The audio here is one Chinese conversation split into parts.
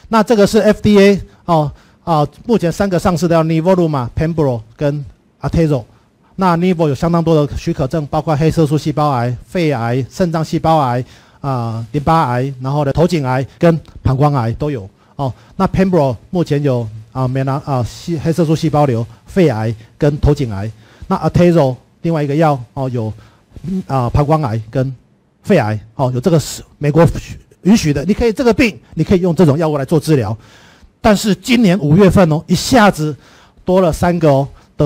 那这个是 FDA 目前3个上市的叫 Nivolumab、Pembro 跟 Atezo。那 Nivo 有相当多的许可证，包括黑色素细胞癌、肺癌、肾脏细胞癌、淋巴癌，然后呢头颈癌跟膀胱癌都有哦。那 Pembro 目前有黑色素细胞瘤、肺癌跟头颈癌。那 Atezo 另外一个药有膀胱癌跟肺癌有这个是美国允许的，你可以这个病你可以用这种药物来做治疗。但是今年5月份一下子多了3个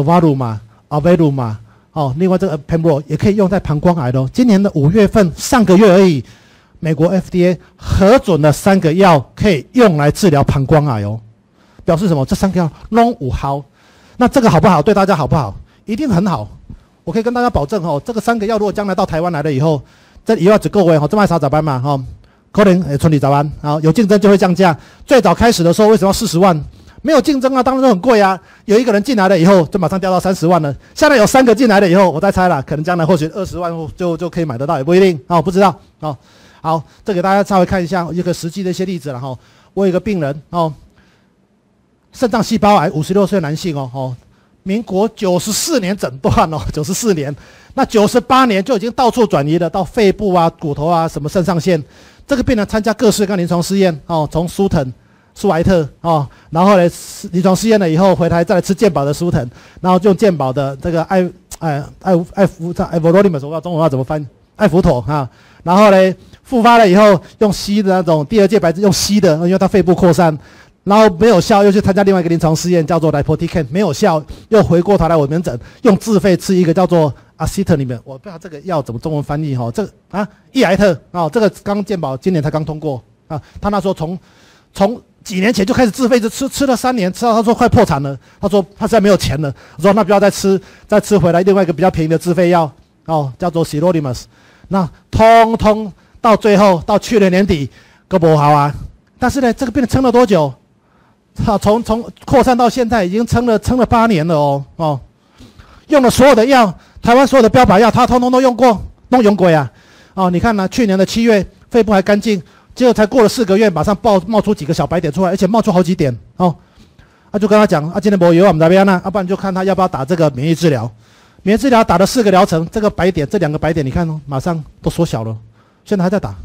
Durvalumab、Avelumab另外这个 Pembro 也可以用在膀胱癌的今年的5月份，上个月而已，美国 FDA 核准了3个药可以用来治疗膀胱癌表示什么？这3个药拢有效。那这个好不好？对大家好不好？一定很好。我可以跟大家保证这个3个药如果将来到台湾来了以后，这以后一个月这卖30万嘛可能会剩20万有竞争就会降价。最早开始的时候为什么要40万？没有竞争当然都很贵啊。有一个人进来了以后就马上掉到30万了。现在有3个进来了以后，我再猜了，可能将来或许20万就可以买得到，也不一定不知道好，这给大家稍微看一下一个实际的一些例子了我有一个病人肾脏细胞癌，56岁男性民国94年诊断94年，那98年就已经到处转移了，到肺部骨头什么肾上腺。这个病人参加各式各样临床试验从苏埃特然后呢临床试验了以后回来再来吃健保的苏腾，然后用健保的这个艾弗罗利姆，我不知道中文要怎么翻，艾弗妥然后呢复发了以后用吸的那种第2届白质，用吸的，因为他肺部扩散。然后没有效，又去参加另外一个临床试验，叫做 Lipotican， 没有效，又回过头来我门诊用自费吃一个叫做 Acetaminophen， 我不知道这个药怎么中文翻译这个益癌特这个刚健保今年才刚通过他那时候从几年前就开始自费吃了3年，吃到他说快破产了，他说他实在没有钱了，我说那不要再吃回来另外一个比较便宜的自费药叫做 Sirolimus， 那通通到最后到去年年底都不好但是呢这个病人撑了多久？从扩散到现在已经撑了8年了用了所有的药，台湾所有的标靶药他通通都用过，都用过你看去年的7月肺部还干净，结果才过了4个月马上冒出几个小白点出来，而且冒出好几点就跟他讲今天没有我们这边不然就看他要不要打这个免疫治疗。免疫治疗打了4个疗程，这个白点这2个白点你看马上都缩小了，现在还在打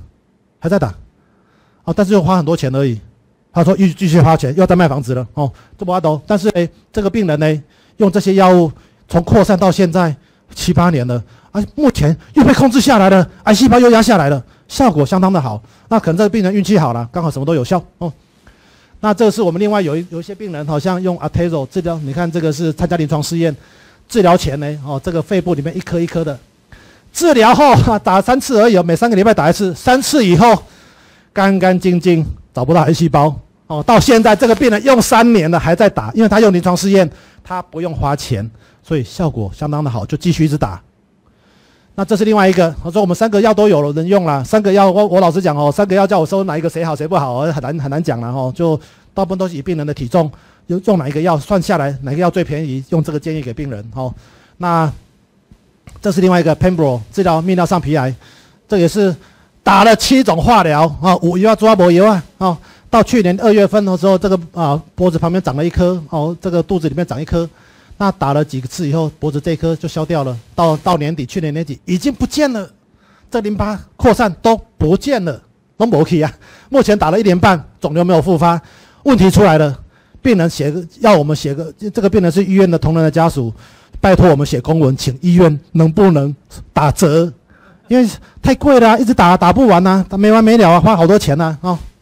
但是又花很多钱而已。他说继续花钱，又要再卖房子了这不懂。但是这个病人呢，用这些药物从扩散到现在7、8年了目前又被控制下来了，癌细胞又压下来了，效果相当的好。那可能这个病人运气好了，刚好什么都有效那这是我们另外有一些病人好像用 Atezo 治疗，你看这个是参加临床试验，治疗前呢这个肺部里面一颗一颗的，治疗后打3次而已每3个礼拜打1次，3次以后干干净净，找不到癌细胞到现在这个病人用3年了还在打，因为他用临床试验，他不用花钱，所以效果相当的好，就继续一直打。那这是另外一个，我说我们3个药都有人用了，3个药我老实讲3个药叫我说哪一个谁好谁不好很难讲了就大部分都是以病人的体重用哪一个药算下来哪个药最便宜，用这个建议给病人那这是另外一个 Pembro 治疗泌尿上皮癌，这也是打了7种化疗有药抓没药到去年2月份的时候，这个脖子旁边长了一颗这个肚子里面长一颗，那打了几次以后，脖子这一颗就消掉了。到年底，去年年底已经不见了，这淋巴扩散都不见了，都没去目前打了1年半，肿瘤没有复发，问题出来了，病人要我们写个，这个病人是医院的同仁的家属，拜托我们写公文，请医院能不能打折，因为太贵了一直打不完没完没了花好多钱